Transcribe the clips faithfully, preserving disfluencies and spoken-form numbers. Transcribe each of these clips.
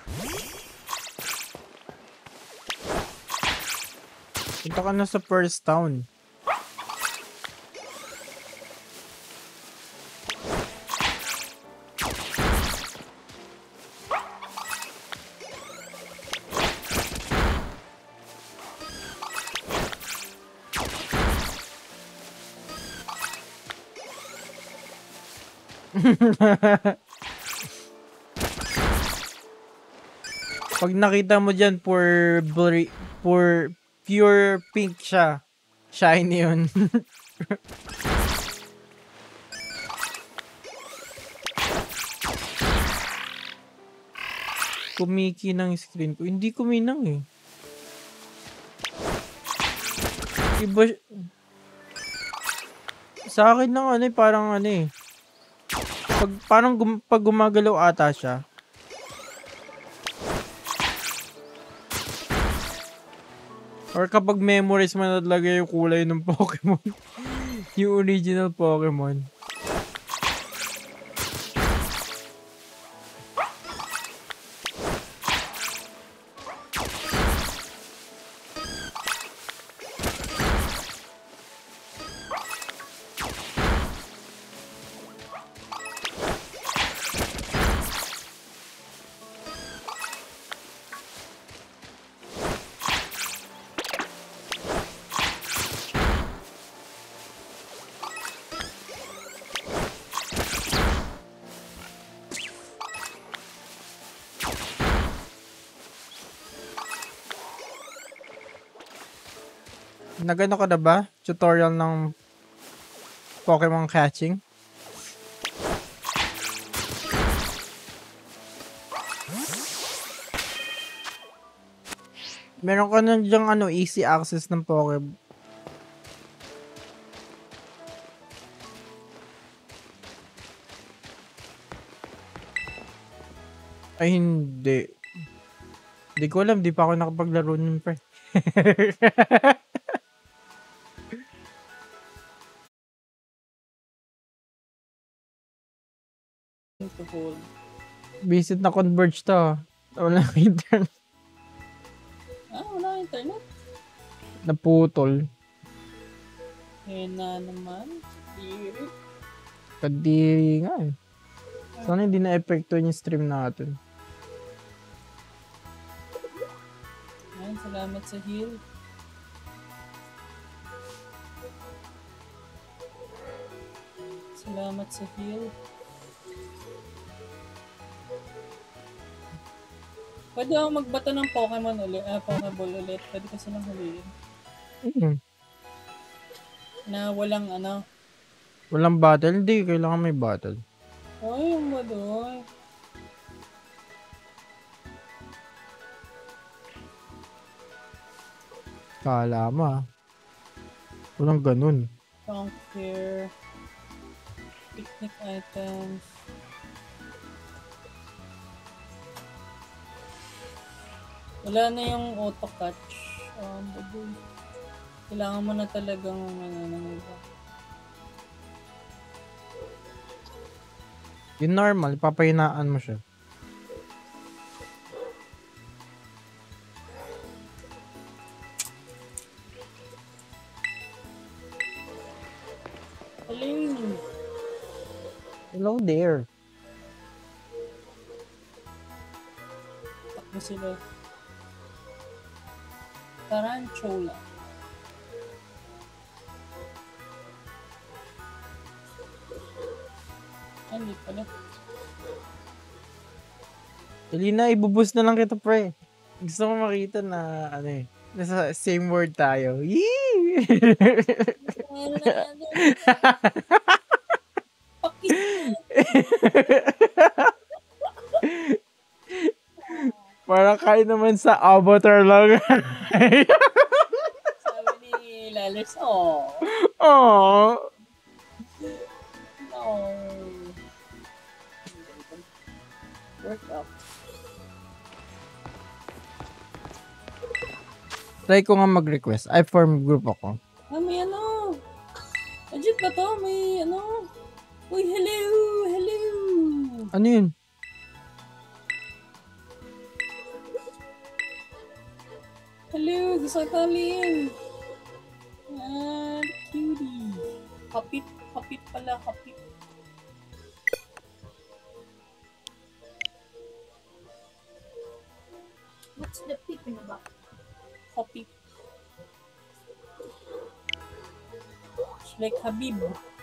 Punta ka na sa first town. Pag nakita mo dyan, for, for pure pink siya. Shiny yun. Kumiki ng screen ko. Hindi kuminang eh. Iba sa akin lang ano eh, parang ano eh. Pag, parang gum, pag gumagalaw ata siya. Or kapag memorize mo na talaga yung kulay ng Pokemon. Yung original Pokemon. Nagano ka na ba? Tutorial ng Pokemon catching? Meron ka na dyang ano, easy access ng Pokemon. Ay, hindi. Hindi ko alam, di pa ako nakapaglaro nun, pre. Visit na Converge to. Wala internet. Ah, wala internet? Naputol. Eh na naman. Kadiri. Kadiri nga eh. Sana hindi na-epekto yung stream natin. Ayan, salamat sa heal. Salamat sa heal. Pwede ako magbato ng Pokemon ulit, ah, Pokeball ulit. Pwede kasi lang huliin. Mm-hmm. Na walang ano. Walang battle? Hindi, kailangan may battle. Ay, yung ba doon? Kala mo ah. Walang ganun. Conquer. Picnic items. Wala na yung auto-catch. Um, baboy. Kailangan mo na talagang ano nang iba. Yung normal, papahinaan mo siya. Hello. Hello there. Takbo sila. Tarantula. Ay, hindi pala. Elina, ibuboost na lang kita, pre. Gusto mo makita na, ano eh, nasa same word tayo. Yee! Para kayo naman sa avatar lang. Sabi ni Lalis, oh. Aww. Oh. Work up. Try ko nga mag-request. I form group ako. Ah, may ano. Legit ba to? May ano. Uy, hello! Hello! Ano yun? Hello, gusto kita uliin. Ah, cutie. Kapit, kapit pala, kapit. What's the peep in the back? Kapit. It's like Habib.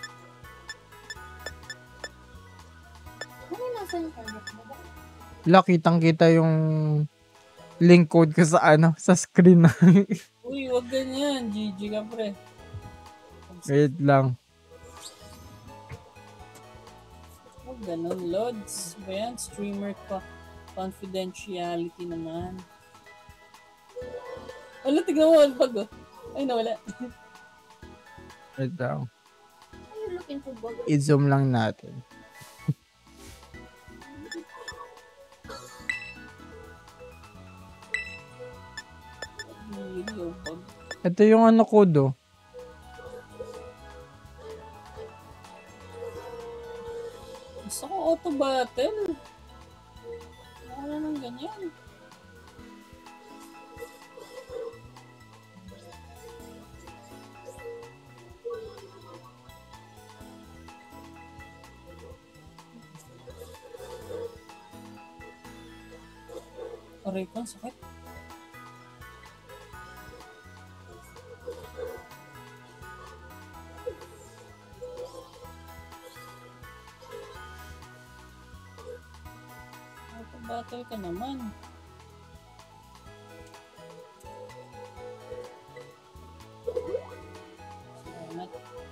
Ano nasa yung target mo ba? Wala, kitang-kita yung link code ko sa ano, sa screen. Uy, wag ganyan. G G ka, pre. Wait lang. Wag ganun, Lods. Ba yan? Streamer ka. Confidentiality naman. Wala, tignan mo. Pag, oh. Ay, nawala. Wait lang. Are you looking for bug? I-zoom lang natin. Video, pag. Ito yung ano code, oh. Gusto ko auto battle. Wala nang ganyan. Aray ko, sakit. Auto battle ka naman. Salamat.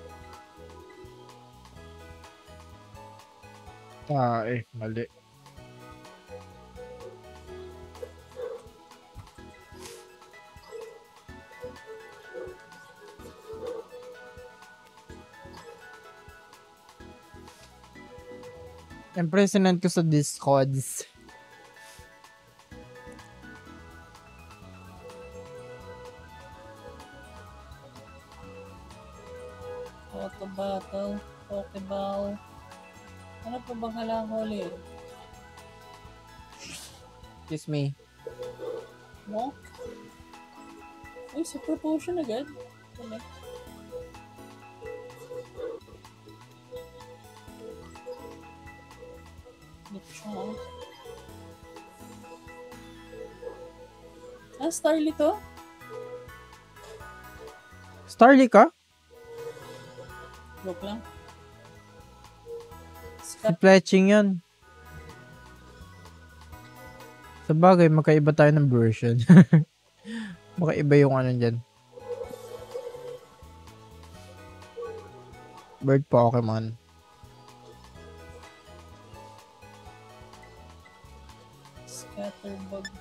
Ah, eh, mali. Siyempre, sinend ko sa Discords. Auto battle. Pokeball. Ano pa bang kailangan ko ulit? Excuse me. Mo? Uy, super potion agad. Ano? Lechon. Ah, Starly to? Starly ka? Joke lang. Si Scat. Fletching yun. Sa bagay, magkaiba tayo ng version. Magkaiba yung ano dyan. Bird Pokemon. Scatterbug.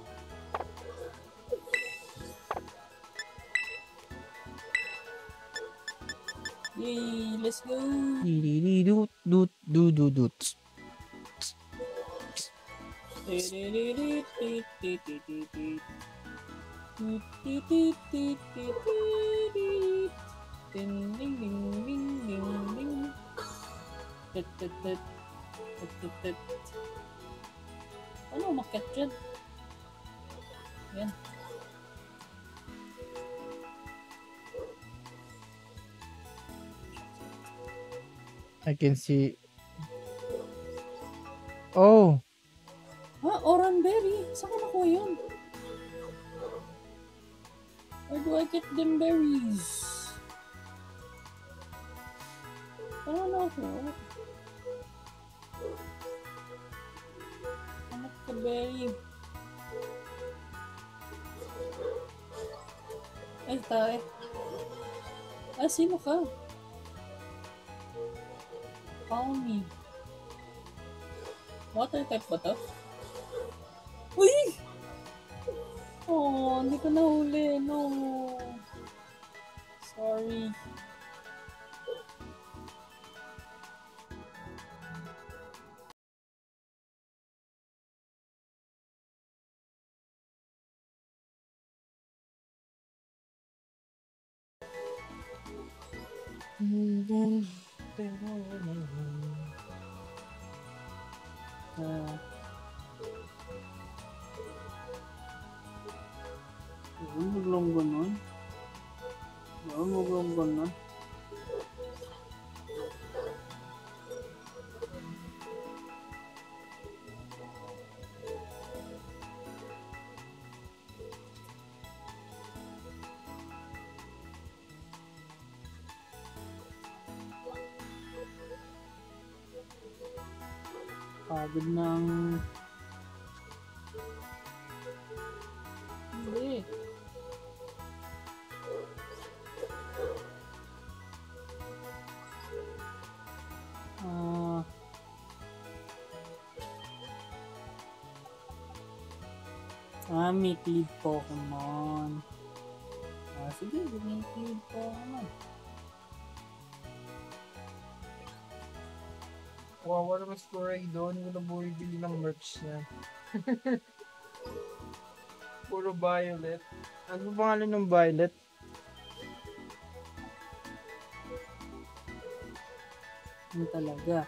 Yay, let's go! Doot doot doot doot doot. Ding ding ding ding ding ding. Tit tit tit. Tit tit tit. Ano umakyat dyan? Yan. I can see. Oh, Ah, Oranberry. Saan ko nakuha yun? Where do I get them berries? Ano na ako? Anak ka berry. Ay, tae. Ah, sino ka? Call me. Water type ba to? Uy! Oh, hindi ko nahuli. No. Sorry. Ah. Huwag mo lang ganun. Huwag mo lang ganun. Pagod ng... Hindi. Ah... Ah, may lead Pokemon. Ah, sige, may lead Pokemon. Wawa naman si Koray doon. Wala bumibili ng merch niya. Puro Violet. Ano ba pangalan ng Violet? Ano talaga?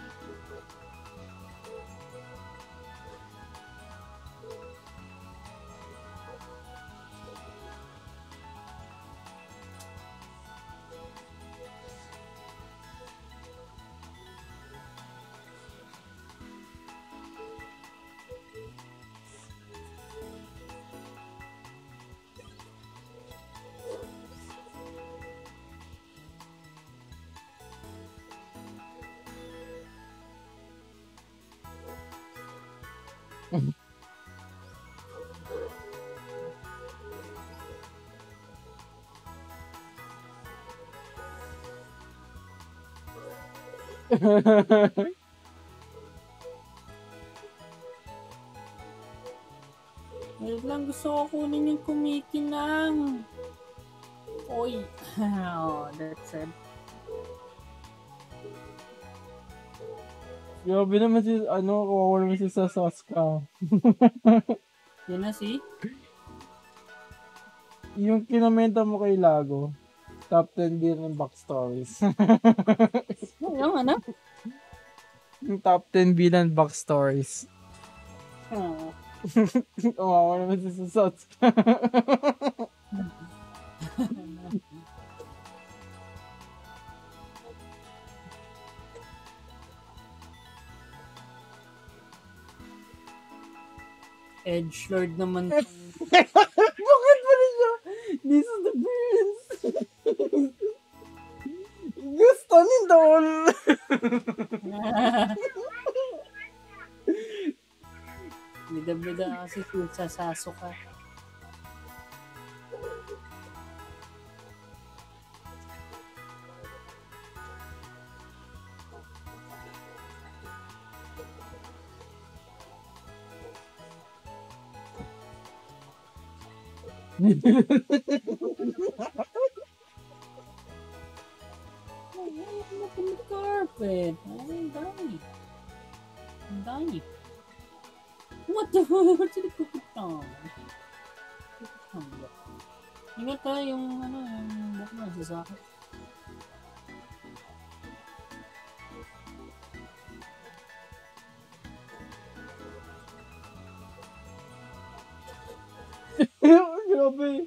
Wait lang, gusto ko kunin yung kumikinang. Oy. Oh, that's it. Grabe naman si, ano, kawawa naman si Sasaska. Yan na si. Yung kinamenta mo kay Lago, top ten din ng backstories. Yung ano? Yung top ten bilang backstories. Oh. Kawawa naman si Sasaska. Edgelord naman. Bakit ba rin siya? This is the prince. Gusto ni Dol. Bida-bida kasi sa Sasuka. Ang carpet. Ang dami. Ang dami. What the fuck? Ba't sila puputang? Puputang ba? Ingat ka yung ano, yung book na sa akin. Grabe.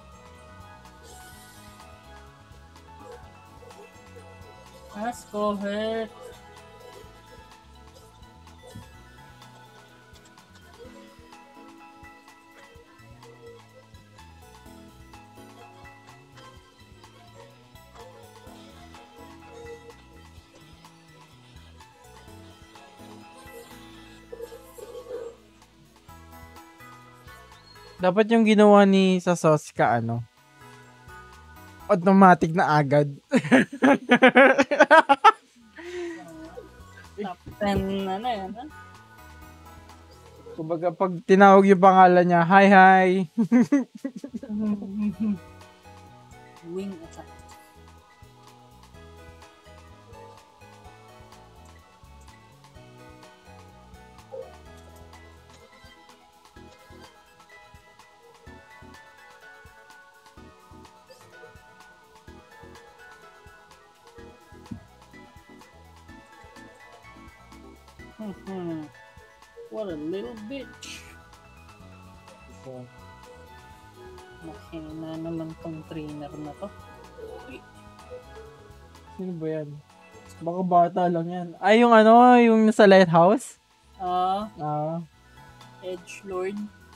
Ask ko, hurt. Dapat yung ginawa ni Sasaska, ano, automatic na agad. Top ten, ano yan, ha? Kumbaga, pag tinawag yung pangalan niya, hi, hi. Wing attack. What a little bitch. So, Mahina naman tong trainer na to. Sino ba yan? Baka bata lang yan. Ay, yung ano, yung sa lighthouse? Ah, Ah. Edgelord.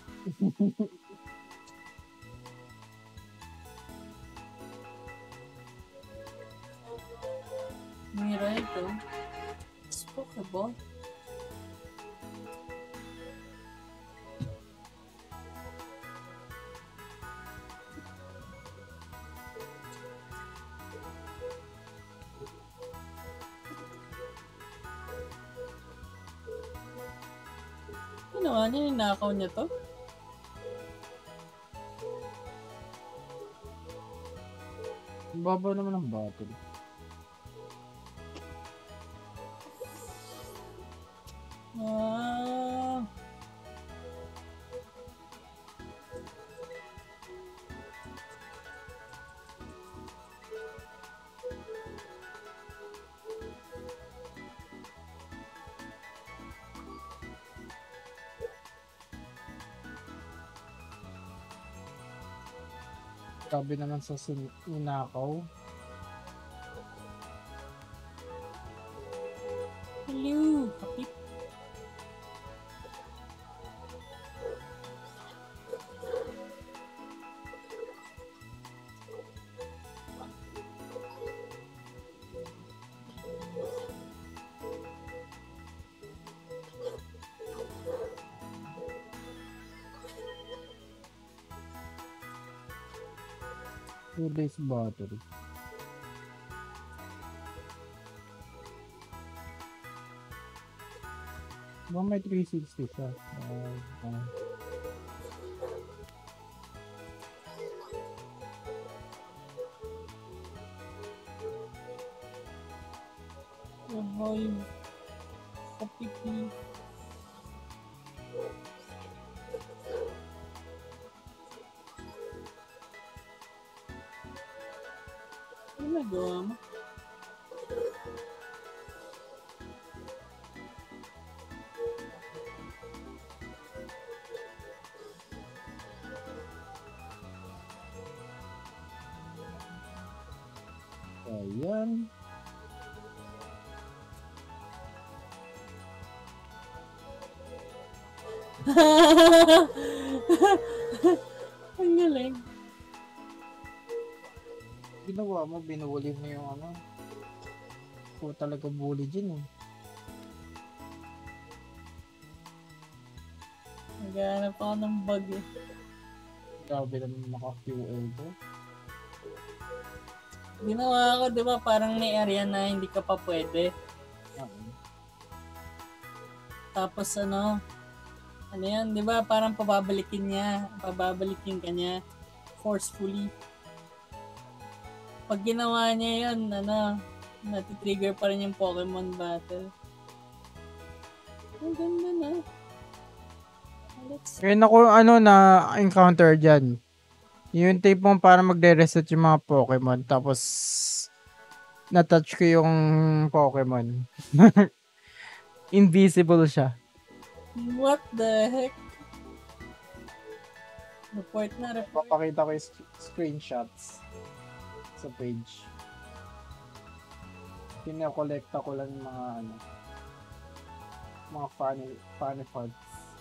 Mira ito. It's Pokeball. Ginawa niya, ninakaw niya to. Ang baba naman ng battle. Ah. Sabi naman sa sinakaw. Hello. Kapit. Two days battery. Ba may three sixty siya. Uh, uh. Revive. Kapit. Ano nagawa mo? Ayan. Ang galing. Ginawa mo, binuli mo yung ano. Ko talaga bully dyan eh. Naghahanap ako ng bug eh. Grabe naman naka-Q L to. Ginawa ko, di ba, parang may area na hindi ka pa pwede. Uh-huh. Tapos ano, ano yan, di ba, parang pababalikin niya, pababalikin ka niya forcefully. Pag ginawa niya yun, ano, natitrigger pa rin yung Pokemon battle. Ang ganda na. Let's... Kaya ako ano na encounter dyan. Yung tipong para magre-reset yung mga Pokemon. Tapos na-touch ko yung Pokemon. Invisible siya. What the heck? Report na, report. Papakita ko yung sc- screenshots sa page. Kinakolekta ko lang yung mga ano, mga funny, funny parts.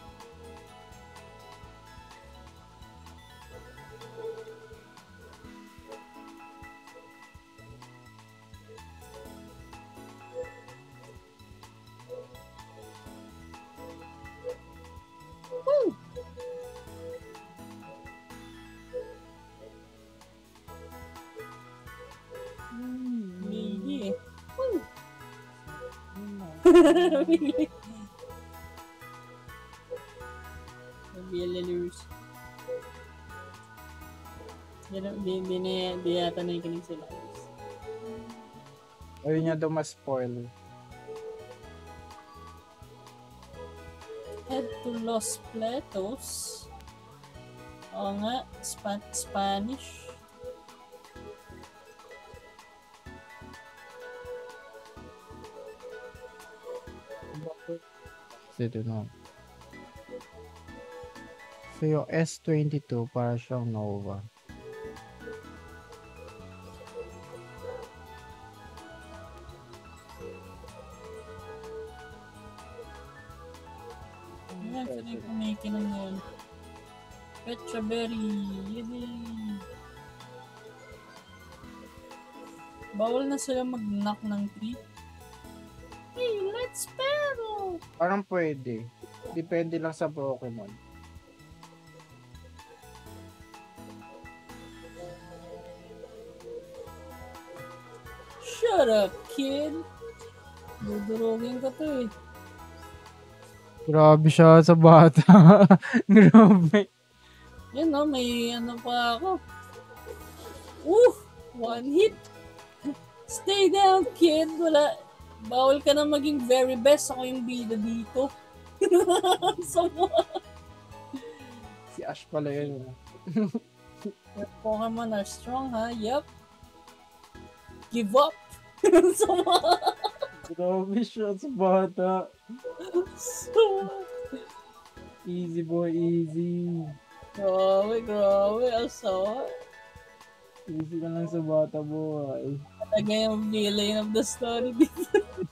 Migi eh. Villalures. Di, di, di, di yata na yung kinig sila. Ayun niya daw mas spoil. Head to Los Platos. Oo nga, Spa- Spanish. Ito na. So, yung S twenty-two para siyang Nova. Yan, sila yung kumikinom ngayon. Petra Berry. Yay! Bawal na sila mag-knock ng tree. Hey, let's battle! Parang pwede. Depende lang sa Pokemon. Shut up, kid! Dudurugin ka to eh. Grabe siya sa bata. Grabe. Yan no, may ano pa ako. Woo! One hit! Stay down, kid! Wala. Bawal ka na maging very best. Ako yung bida dito. So, Si Ash pala yun. your Pokemon are strong, ha? Yup. Give up. So, Grabe siya sa bata. so, Easy boy, easy. grabe, grabe. Asawa. Easy ka lang sa bata boy. Talaga yung villain of the story dito.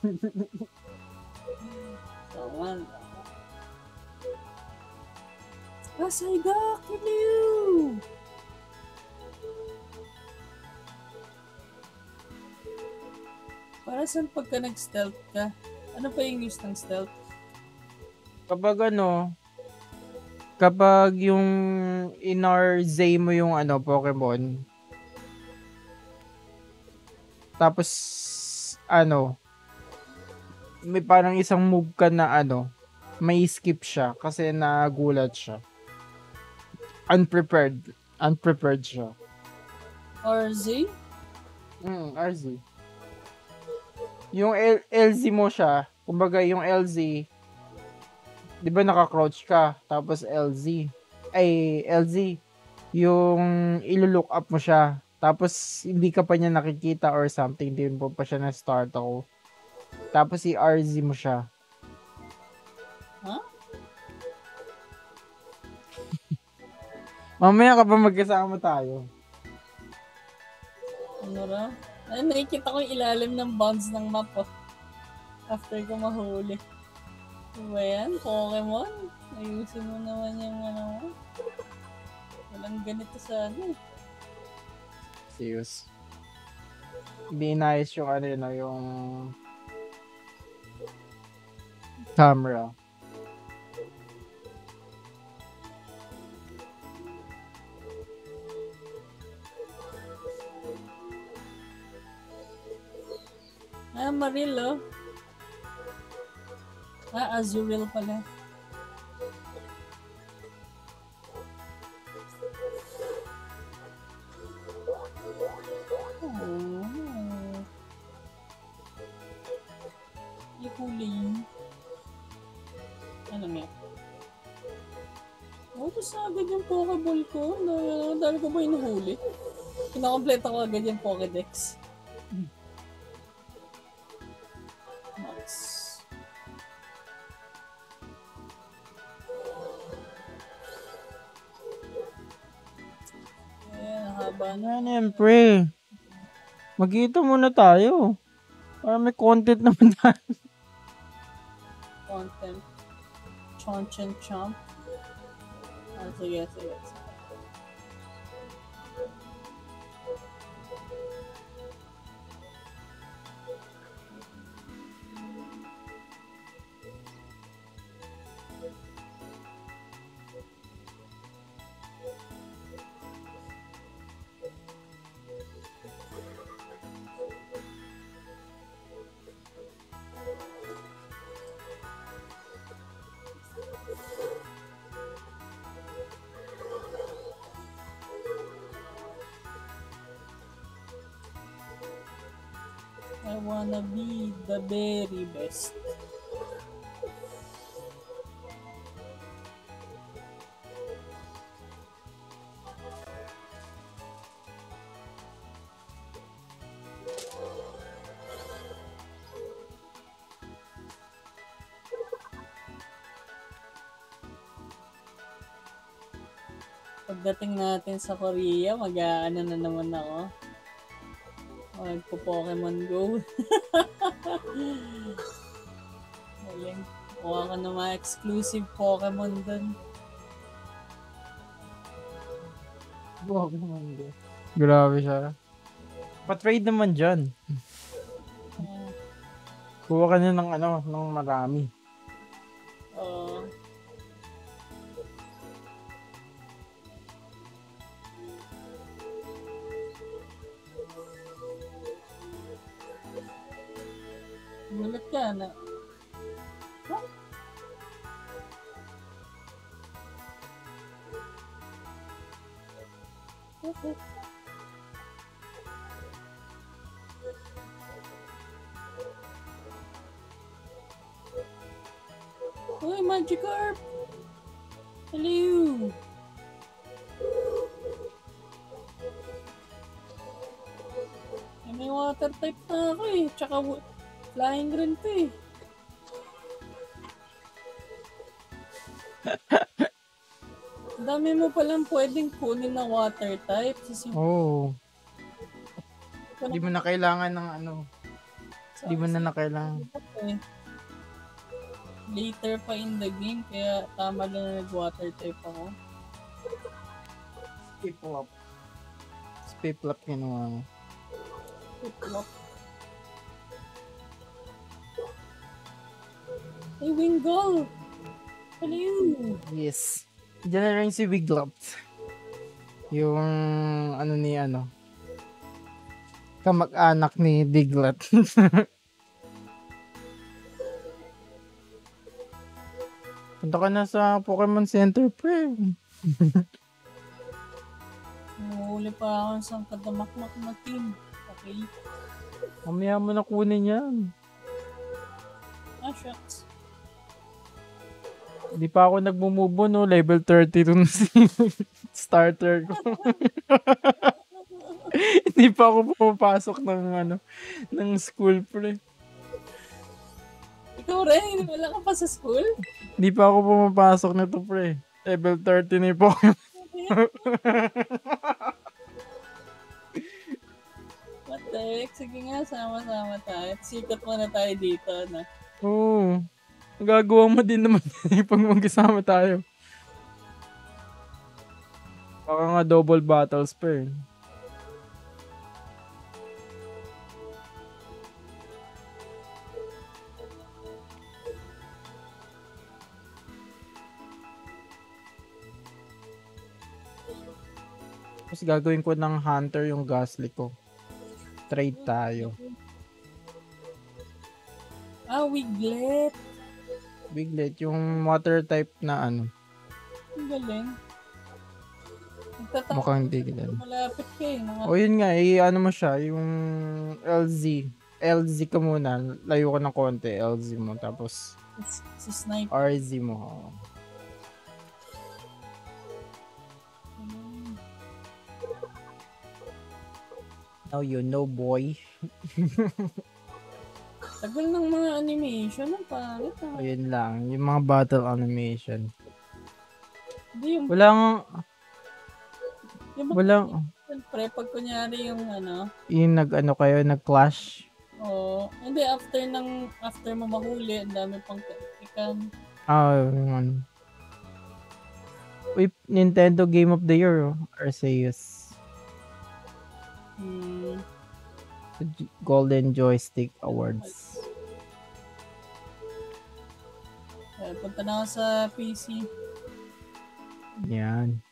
So, man. Asaiga, kill you! Para saan pagka nag-stealth ka? Ano pa yung use ng stealth? Kapag ano, kapag yung in-R-Z mo yung ano, Pokemon, tapos, ano, may parang isang move ka na ano, may skip siya kasi nagulat siya. Unprepared. Unprepared siya. R Z? Mm, R Z. Yung L- LZ mo siya, kumbaga yung L Z, di ba naka-crouch ka, tapos L Z, ay L Z, yung ilo-look up mo siya, tapos hindi ka pa niya nakikita or something, din po pa siya na-start ako. Tapos i-R Z mo siya. Huh? Mamaya ka pa magkasama tayo. Ano ra? Ay, nakikita ko yung ilalim ng bounds ng map oh. After ko mahuli. Diba yan? Pokemon? Ayusin mo naman yung ano mo. Walang ganito sa ano eh. Serious. Be nice yung ano yun, no, yung camera. Ah, Maril oh. Ah, Azurill pala. Oh. Ihuli yun. Ano nga? Oh, tapos na agad yung Pokeball ko. Na, dami ko ba inuhuli? Kinakompleto ko agad yung Pokedex. Nice. Ayan, haba na. Ano yan, pre? Magkita muna tayo. Para may content naman tayo. Content. Chonch and chomp. Ah, sige, sige. sige. I wanna be the very best. Pagdating natin sa Korea, mag-aano na naman ako. Magpo-Pokemon Go. Ayan. Kuha ka ng mga exclusive Pokemon dun. Buwag naman din. Grabe siya. Pa-trade naman dyan. Uh, Kuha ka na ng ano, ng marami. uh, Gulat ka na. Huh? Okay. Uy, Magikarp! Hello! Eh, may water type na ako eh. Tsaka wa- flying rin to eh. Ang dami mo palang pwedeng kunin na water type. Sisi- Oo. ko Di mo na kailangan ng ano. Di mo na na kailangan. eh. Later pa in the game, kaya tama lang na nag-water type ako. Spiplop. Spiplop kinuha. Flip-flop. Hey, Wingull! Hello! Yes. Diyan na rin si Wiglop. Yung ano ni ano. Kamag-anak ni Diglett. Punta ka na sa Pokemon Center, pre. Nahuli pa ako sa kadamakmak na team. Okay. Mamaya mo na kunin yan. Ah, shucks. Hindi pa ako nagmumubo, no? Level thirty dun si starter ko. Hindi pa ako pumapasok ng ano, ng school, pre. Ikaw rin, wala ka pa sa school? Hindi pa ako pumapasok nito, pre. Level thirty na yung Pokemon. What the heck? Sige nga, sama-sama tayo. Sikat muna tayo dito, na. Oo. Magagawa mo din naman yan pag mag-isama tayo. Baka nga double battles pa eh. Tapos gagawin ko ng hunter yung Ghastly ko. Trade tayo. Ah, Wiglet. Wiglet, yung water type na ano. Ang galing. Nagtataka. Mukhang hindi ganun. Malapit ka eh. Mga O yun nga, eh, ano mo siya, yung L Z. L Z ka muna, layo ka ng konti, L Z mo. Tapos si Sniper. R Z mo. Hmm. Now you know, boy. Tagal ng mga animation. Ang pangit ah. Ayun lang, yung mga battle animation. Hindi yung... Walang, yung walang, Pre, pag kunyari yung ano... yung nag-ano kayo, nag-clash. Oo. Hindi, after ng... After mo mahuli, ang dami pang ikan. Ah, yung ano. Uy, Nintendo Game of the Year, oh. Arceus. Hmm. Golden Joystick Awards. Eh, punta na ako sa P C. Yan.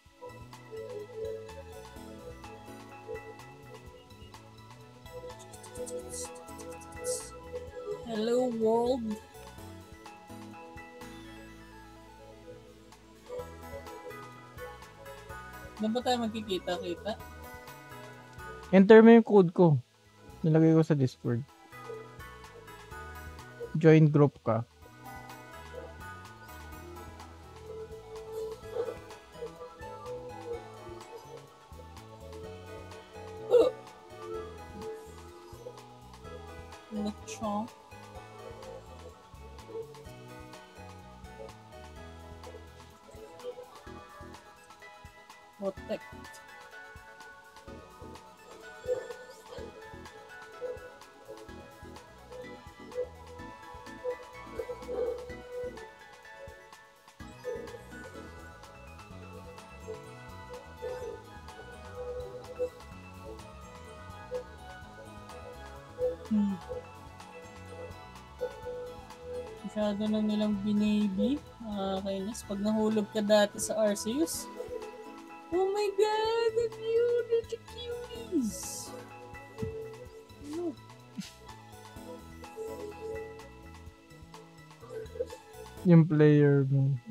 Hello world. Doon ba tayo magkikita-kita? Enter mo yung code ko. Nilagay ko sa Discord. Join group ka. Lechon. Protect. Hmm. Masyado na nilang binibi. Nakakainis. Pag nahulog ka dati sa Arceus. Oh my god! The cute! The cuties! Ano? Yung player mo.